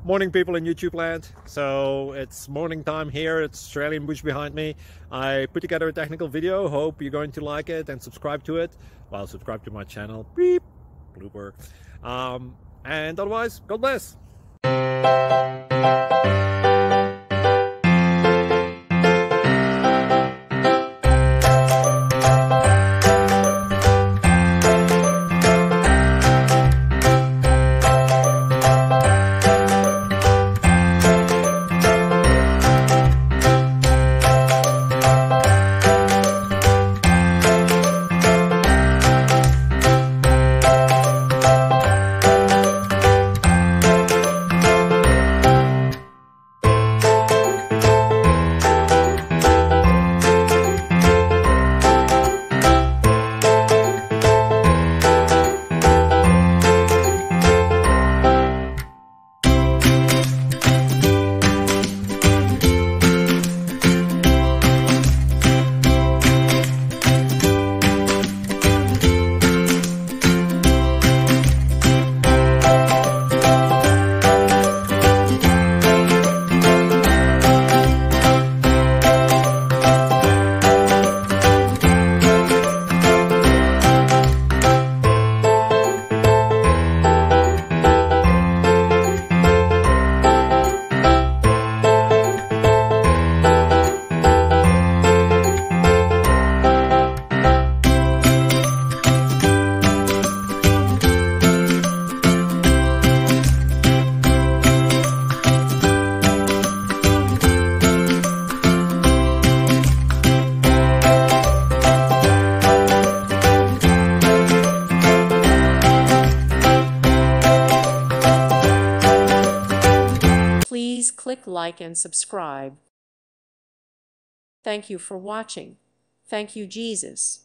Morning, people in YouTube land. So it's morning time here. It's Australian bush behind me. I put together a technical video. Hope you're going to like it and subscribe to it. Well, subscribe to my channel. Beep. Blooper. And otherwise, God bless. Please click like and subscribe. Thank you for watching. Thank you, Jesus.